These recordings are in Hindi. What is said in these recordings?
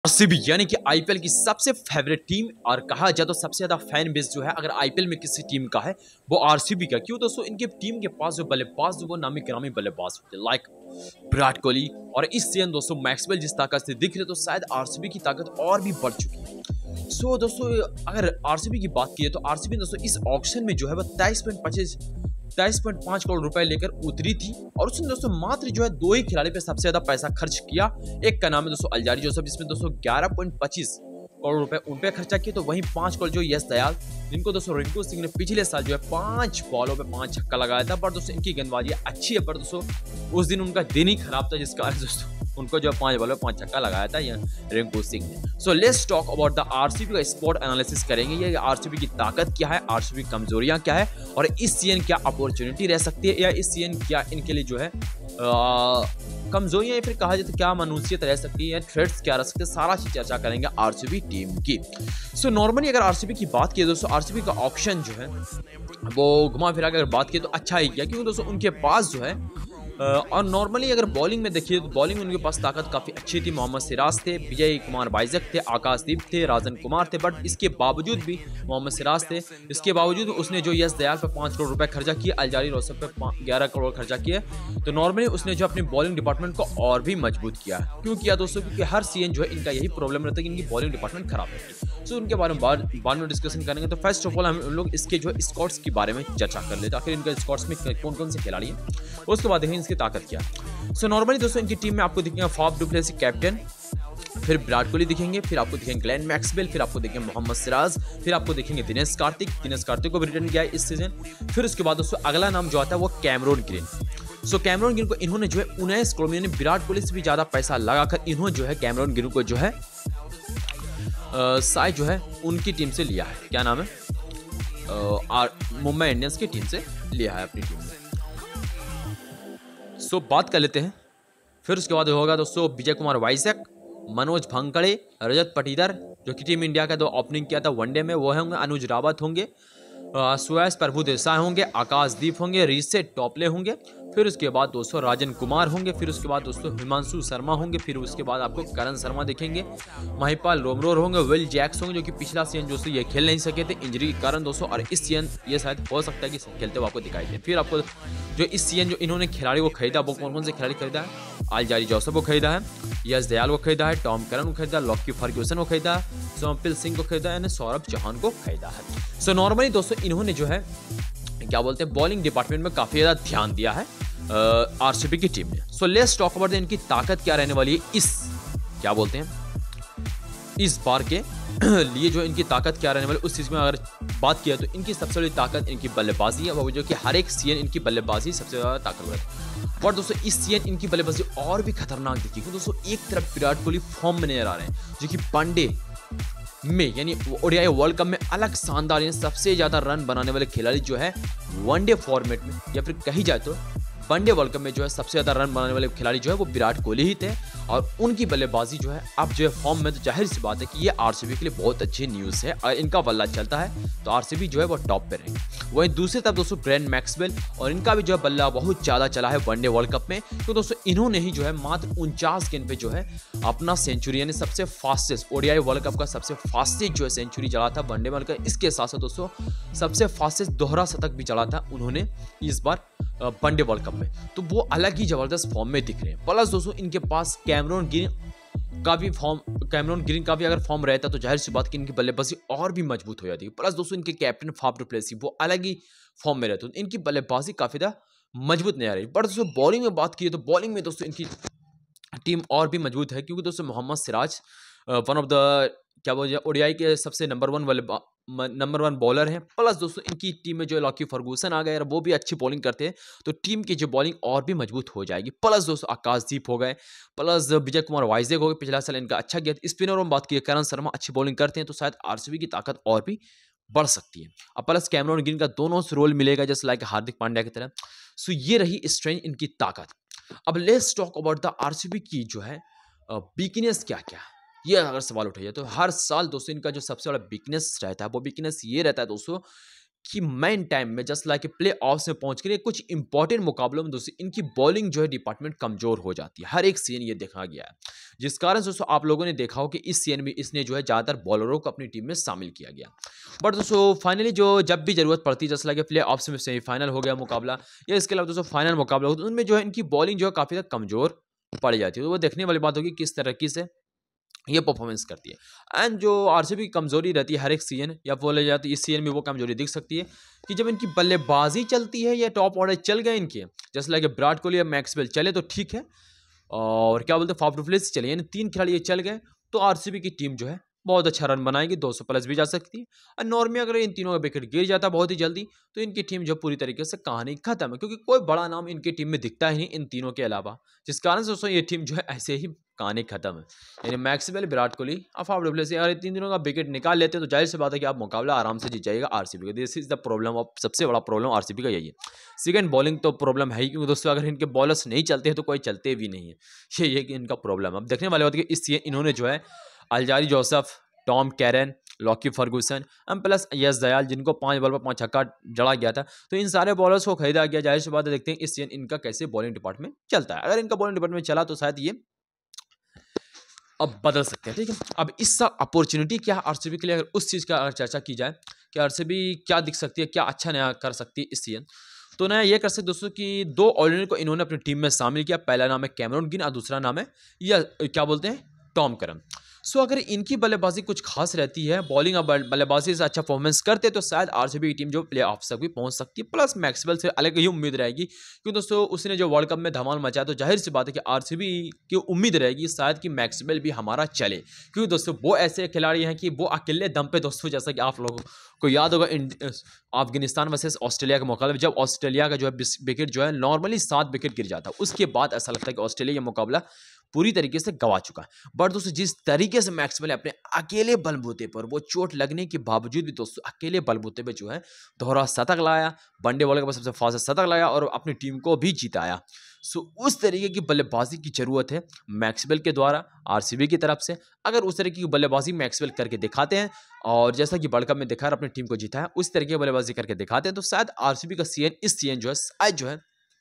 आरसीबी यानी कि आईपीएल की सबसे फेवरेट टीम और कहा जाए तो सबसे ज्यादा फैन बेस जो है अगर आईपीएल में किसी टीम का है वो आरसीबी का। क्यों दोस्तों? इनके टीम के पास जो बल्लेबाज जो वो नामी गिरामी बल्लेबाज होते हैं लाइक विराट कोहली। और इस सीजन दोस्तों मैक्सवेल जिस ताकत से दिख रहे तो शायद आरसीबी की ताकत और भी बढ़ चुकी है। सो दोस्तों अगर आरसीबी की बात की तो आरसीबी दोस्तों इस ऑक्शन में जो है वो 23.5 करोड़ रुपए लेकर उतरी थी और उसने दोस्तों मात्र जो है दो ही खिलाड़ी पे सबसे ज्यादा पैसा खर्च किया। एक का नाम है दोस्तों अल्जारी जोसेफ जिसमें दोस्तों 11.25 करोड़ रुपए उन पे खर्चा किए, तो वहीं 5 करोड़ जो यश दयाल जिनको दोस्तों रिंकू सिंह ने पिछले साल जो है 5 बॉलों पे 5 छक्का लगाया था। पर दोस्तों इनकी गेंदबाजी अच्छी है, पर दोस्तों उस दिन उनका दिन ही खराब था जिसका दोस्तों उनको जो 5 बॉलों पे 5 छक्का लगाया था ये रिंकू सिंह ने। So let's talk about the RCB का स्पोर्ट एनालिसिस करेंगे। ये आरसीबी की ताकत क्या है, आरसीबी कमजोरियां क्या है और इस सीजन क्या अपॉर्चुनिटी रह सकती है या इस सीजन क्या इनके लिए जो है कमजोरियां या फिर कहा जाए तो क्या मानूसियत रह सकती है या थ्रेट्स क्या रह सकते हैं, सारा चीज चर्चा करेंगे आरसीबी टीम की। सो नॉर्मली अगर आरसीबी की बात की दोस्तों आरसीबी का ऑप्शन जो है वो घुमा फिरा अगर बात की तो अच्छा ही किया, क्योंकि दोस्तों उनके पास जो है और नॉर्मली अगर बॉलिंग में देखिए तो बॉलिंग में उनके पास ताकत काफ़ी अच्छी थी। मोहम्मद सिराज थे, विजय कुमार वाइजक थे, आकाशदीप थे, राजन कुमार थे, बट इसके बावजूद भी मोहम्मद सिराज थे, इसके बावजूद उसने जो यश दयाल पर 5 करोड़ रुपए खर्चा किए, अल्जारी रोसफ पे 11 करोड़ खर्चा किए। तो नॉर्मली उसने जो अपनी बॉलिंग डिपार्टमेंट को और भी मजबूत किया। क्यों किया दोस्तों? क्योंकि हर सीजन जो है इनका यही प्रॉब्लम रहता है कि इनकी बॉलिंग डिपार्टमेंट खराब है। सो उनके बारे में बाद में डिस्कशन करेंगे। तो फर्स्ट ऑफ ऑल हम लोग इसके जो स्कॉट्स के बारे में चर्चा कर लेते हैं, आखिर इनके स्कॉट्स में कौन कौन से खिलाड़ी हैं, उसके बाद देखेंगे इसकी ताकत क्या। सो नॉर्मली दोस्तों इनकी टीम में आपको दिखेंगे फाफ डु प्लेसी कैप्टन, फिर विराट कोहली दिखेंगे, फिर आपको दिखेंगे ग्लेन मैक्सवेल, फिर आपको दिखेंगे मोहम्मद सिराज, फिर आपको दिखेंगे दिनेश कार्तिक को भी रिटर्न किया है इस सीजन। फिर उसके बाद दोस्तों अगला नाम जो आता है वो Cameron Green. So Cameron Green को इन्होंने जो है 19 करोड़ में विराट कोहली से भी ज्यादा पैसा लगाकर इन्होंने जो है कैमरून ग्रीन को जो है शायद जो है उनकी टीम से लिया है। क्या नाम है? मुंबई इंडियंस की टीम से लिया है अपनी टीम में। सो बात कर लेते हैं। फिर उसके बाद होगा दोस्तों विजय कुमार वाइजक, मनोज भंकड़े, रजत पाटीदार जो कि टीम इंडिया का दो ओपनिंग किया था वनडे में वो होंगे, अनुज रावत होंगे, सुयश प्रभु देसाई होंगे, आकाशदीप होंगे, ऋषभ टॉपले होंगे। फिर उसके बाद दोस्तों राजन कुमार होंगे, फिर उसके बाद दोस्तों हिमांशु शर्मा होंगे, फिर उसके बाद आपको करण शर्मा दिखेंगे, महिपाल रोमरोर होंगे, विल जैक्स होंगे जो कि पिछला सीजन दोस्तों ये खेल नहीं सके थे इंजरी के कारण दोस्तों, और इस सीजन ये शायद हो सकता है कि खेलते हुए आपको दिखाई दे। फिर आपको जो इस सीजन जो इन्होंने खिलाड़ी को खरीदा वो कौन कौन से खिलाड़ी खरीदा है? अल्जारी जोसेफ को खरीदा है, यश दयाल को खरीदा है, टॉम करन को खरीदा, लॉकी फर्ग्यूसन को खरीदा, सोमपिल सिंह को खरीदा है, सौरभ चौहान को खरीदा है। सो नॉर्मली दोस्तों इन्होंने जो है क्या बोलते हैं बॉलिंग डिपार्टमेंट में काफी ज्यादा ध्यान दिया है आरसीबी की टीम ने। सो लेट्स टॉक अबाउट इनकी ताकत क्या रहने वाली है इस क्या बोलते हैं इस बार के लिए जो इनकी ताकत क्या रहने वाली उस चीज में अगर बात किया तो इनकी सबसे बड़ी ताकत इनकी बल्लेबाजी है, वो जो कि हर एक सीजन इनकी बल्लेबाजी सबसे ज्यादा ताकतवर है। और दोस्तों इस सीजन इनकी बल्लेबाजी और भी खतरनाक दिखी, क्योंकि दोस्तों एक तरफ विराट कोहली फॉर्म में नजर आ रहे हैं जो कि वनडे में यानी ओडीआई वर्ल्ड कप में अलग शानदार यानी सबसे ज्यादा रन बनाने वाले खिलाड़ी जो है वनडे फॉर्मेट में या फिर कही जाए तो वनडे वर्ल्ड कप में जो है सबसे ज्यादा रन बनाने वाले खिलाड़ी जो है वो विराट कोहली ही थे। और उनकी बल्लेबाजी जो है अब जो है फॉर्म में, तो जाहिर सी बात है कि ये आरसीबी के लिए बहुत अच्छी न्यूज़ है। और इनका बल्ला चलता है तो आरसीबी जो है वो टॉप पे रहेंगे। वहीं दूसरी तरफ दोस्तों ग्लेन मैक्सवेल और इनका भी जो है बल्ला बहुत ज़्यादा चला है वनडे वर्ल्ड कप में। तो दोस्तों इन्होंने ही जो है मात्र 49 गेंद पे जो है अपना सेंचुरी यानी सबसे फास्टेस्ट ओडीआई वर्ल्ड कप का सबसे फास्टेस्ट जो है सेंचुरी चला था वनडे वर्ल्ड कप। इसके साथ साथ दोस्तों सबसे फास्टेस्ट दोहरा शतक भी चला था उन्होंने इस बार वनडे वर्ल्ड कप में। तो वो अलग ही जबरदस्त फॉर्म में दिख रहे हैं। प्लस दोस्तों इनके पास कैमरून ग्रीन का भी अगर फॉर्म रहता तो जाहिर सी बात कि इनकी बल्लेबाजी और भी मजबूत हो जाती है। प्लस दोस्तों इनके कैप्टन फाफ डु प्लेसी वो अलग ही फॉर्म में रहते हैं, इनकी बल्लेबाजी काफी ज्यादा मजबूत नहीं आ रही। पर दोस्तों बॉलिंग में बात की तो बॉलिंग में दोस्तों इनकी टीम और भी मजबूत है, क्योंकि दोस्तों Mohammed Siraj one of the क्या बोलते हैं ओडीआई के सबसे नंबर वन बॉलर हैं। प्लस दोस्तों इनकी टीम में जो लॉकी फर्गूसन आ गए और वो भी अच्छी बॉलिंग करते हैं, तो टीम की जो बॉलिंग और भी मजबूत हो जाएगी। प्लस दोस्तों आकाशदीप हो गए, प्लस विजय कुमार वाइजक हो गए, पिछला साल इनका अच्छा गया। स्पिनर में बात की करण शर्मा अच्छी बॉलिंग करते हैं, तो शायद आरसीबी की ताकत और भी बढ़ सकती है। अब प्लस कैमरून ग्रीन का दोनों से रोल मिलेगा जैसे लाइक हार्दिक पांड्या की तरह। सो ये रही स्ट्रेंथ इनकी ताकत। अब let's talk about the RCB की जो है वीकनेस क्या क्या है। ये अगर सवाल उठाइए तो हर साल दोस्तों इनका जो सबसे बड़ा वीकनेस रहता है वो वीकनेस ये रहता है दोस्तों कि मेन टाइम में जस्ट लाइक प्ले ऑफ्स में पहुंच कर कुछ इंपॉर्टेंट मुकाबलों में दोस्तों इनकी बॉलिंग जो है डिपार्टमेंट कमजोर हो जाती है। हर एक सीन ये देखा गया है, जिस कारण दोस्तों आप लोगों ने देखा हो कि इस सीन में इसने जो है ज़्यादातर बॉलरों को अपनी टीम में शामिल किया गया। बट दोस्तों फाइनली जो जब भी जरूरत पड़ती है जस्ट लाइक प्ले ऑफ्स में सेमीफाइनल हो गया मुकाबला या इसके अलावा दोस्तों फाइनल मुकाबला हो, तो उनमें जो है इनकी बॉलिंग जो है काफ़ी ज़्यादा कमजोर पड़ जाती है। तो वो देखने वाली बात होगी किस तरीके से ये परफॉर्मेंस करती है। एंड जो आरसीबी की कमजोरी रहती है हर एक सीजन या बोले जाए तो इस सीजन में वो कमजोरी दिख सकती है कि जब इनकी बल्लेबाजी चलती है या टॉप ऑर्डर चल गए इनके, जैसे लाइक विराट कोहली या मैक्सवेल चले तो ठीक है, और क्या बोलते हैं फाफ डुप्लेसिस चले, यानी 3 खिलाड़ी ये चल गए तो आरसीबी की टीम जो है बहुत अच्छा रन बनाएगी, 200 प्लस भी जा सकती है। और नॉर्मी अगर इन तीनों का विकेट गिर जाता है बहुत ही जल्दी तो इनकी टीम जो पूरी तरीके से कहानी खत्म है, क्योंकि कोई बड़ा नाम इनकी टीम में दिखता ही नहीं इन तीनों के अलावा, जिस कारण से दोस्तों ये टीम जो है ऐसे ही कहानी खत्म है। यानी मैक्सवेल, विराट कोहली और फाफ डुप्लेसिस अगर 3 दिनों का विकेट निकाल लेते हैं तो जाहिर सी बात है कि आप मुकाबला आराम से जीत जाएगा आरसीबी का। This is the problem of, सबसे बड़ा प्रॉब्लम आरसीबी का यही है। सेकंड बॉलिंग तो प्रॉब्लम है ही, क्योंकि दोस्तों अगर इनके बॉलर्स नहीं चलते हैं तो कोई चलते भी नहीं है, ये कि इनका प्रॉब्लम। अब देखने वाले बात है कि इस इन्होंने जो है Alzarri Joseph, Tom Curran, Lockie Ferguson and plus Yash Dayal, जिनको 5 बॉल पर 5 छक्का जड़ा गया था, तो इन सारे बॉलर्स को खरीदा गया। जाहिर सी बात है देखते हैं इस सीजन इनका कैसे बॉलिंग डिपार्टमेंट चलता है। अगर इनका बॉलिंग डिपार्टमेंट चला तो शायद ये अब बदल सकते हैं, ठीक है। अब इस अपॉर्चुनिटी क्या है आरसीबी के लिए, अगर उस चीज़ का अगर चर्चा की जाए कि आरसीबी क्या दिख सकती है, क्या अच्छा नया कर सकती है इस सीजन, तो नया ये कर सकते दोस्तों कि 2 ऑलराउंडर को इन्होंने अपनी टीम में शामिल किया। पहला नाम है कैमरन ग्रीन और दूसरा नाम है या क्या बोलते हैं टॉम करन। सो अगर इनकी बल्लेबाजी कुछ खास रहती है, बॉलिंग और बल्लेबाजी से अच्छा परफॉर्मेंस करते तो शायद आरसीबी की टीम जो प्ले ऑफ तक भी पहुंच सकती है। प्लस मैक्सवेल से अलग ही उम्मीद रहेगी, क्योंकि दोस्तों उसने जो वर्ल्ड कप में धमाल मचाया, तो जाहिर सी बात है कि आरसीबी की उम्मीद रहेगी शायद कि मैक्सवेल भी हमारा चले, क्योंकि दोस्तों वो ऐसे खिलाड़ी हैं कि वो अकेले दम पे दोस्तों, जैसा कि आप लोगों को याद होगा अफगानिस्तान वर्सेस ऑस्ट्रेलिया के मुकाबले जब ऑस्ट्रेलिया का जो है विकेट जो है नॉर्मली 7 विकेट गिर जाता है, उसके बाद ऐसा लगता है कि ऑस्ट्रेलिया ये मुकाबला पूरी तरीके से गवा चुका है। बट दोस्तों जिस तरीके से मैक्सवेल अपने अकेले बलबूते पर, वो चोट लगने के बावजूद भी दोस्तों अकेले बलबूते पे जो है दोहरा शतक लाया, वनडे वर्ल्ड कप सबसे फास्ट शतक लाया और अपनी टीम को भी जिताया। सो उस तरीके की बल्लेबाजी की जरूरत है मैक्सवेल के द्वारा आरसीबी की तरफ से। अगर उस तरीके की बल्लेबाजी मैक्सवेल करके दिखाते हैं, और जैसा कि वर्ल्ड कप में दिखाया अपनी टीम को जीता है, उस तरीके की बल्लेबाजी करके दिखाते हैं, तो शायद आरसीबी का सीएन इस सीएन जो है शायद जो है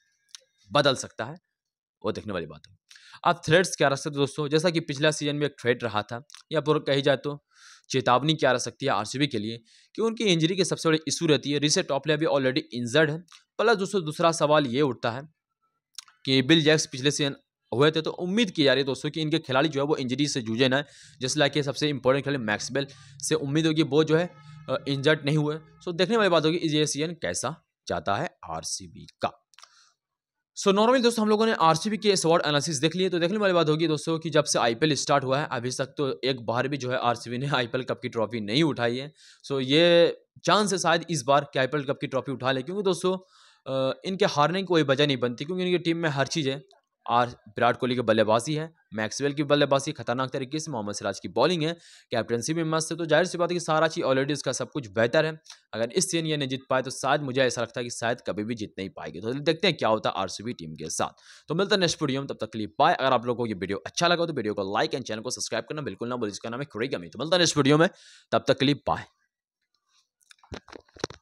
बदल सकता है, वो देखने वाली बात है। अब थ्रेड्स क्या रह सकते दोस्तों, जैसा कि पिछला सीजन में एक थ्रेड रहा था, या पूरा कही जाए तो चेतावनी क्या रह सकती है आरसीबी के लिए कि उनकी इंजरी की सबसे बड़ी इशू रहती है। ऋषभ टॉपले अभी ऑलरेडी इंजर्ड है। प्लस दोस्तों दूसरा सवाल ये उठता है कि बिल जैक्स पिछले सीजन हुए थे, तो उम्मीद की जा रही है दोस्तों कि इनके खिलाड़ी जो है वो इंजरी से जूझे ना, जैसे लाइक सबसे इंपॉर्टेंट खिलाड़ी मैक्सवेल से उम्मीद होगी वो जो है इंजर्ड नहीं हुए। सो देखने वाली बात होगी ये सीजन कैसा जाता है आरसीबी का। सो नॉर्मली दोस्तों हम लोगों ने आरसीबी के स्वॉट एनालिसिस देख लिए, तो देखने वाली बात होगी दोस्तों कि जब से आईपीएल स्टार्ट हुआ है अभी तक तो एक बार भी जो है आरसीबी ने आईपीएल कप की ट्रॉफी नहीं उठाई है। सो ये चांस है शायद इस बार कि आईपीएल कप की ट्रॉफी उठा ले, क्योंकि दोस्तों इनके हारने की कोई वजह नहीं बनती, क्योंकि इनकी टीम में हर चीज़ है। और विराट कोहली की बल्लेबाजी है, मैक्सवेल की बल्लेबाजी खतरनाक तरीके से, मोहम्मद सिराज की बॉलिंग है, कैप्टनसी भी मस्त है, तो जाहिर सी बात है कि सारा चीज़ ऑलरेडी इसका सब कुछ बेहतर है। अगर इस सीजन ये नहीं जीत पाए तो शायद मुझे ऐसा लगता है कि शायद कभी भी जीत नहीं पाएगी। तो देखते हैं क्या होता है आरसीबी टीम के साथ। तो मिलता है नेक्स्ट वीडियो में, तब तक के लिए बाय। अगर आप लोगों को ये वीडियो अच्छा लगा तो वीडियो को लाइक एंड चैनल को सब्सक्राइब करना बिल्कुल ना भूलिए, जिसका नाम है क्रेग अमी। तो मिलता है नेक्स्ट वीडियो में, तब तक के लिए बाय।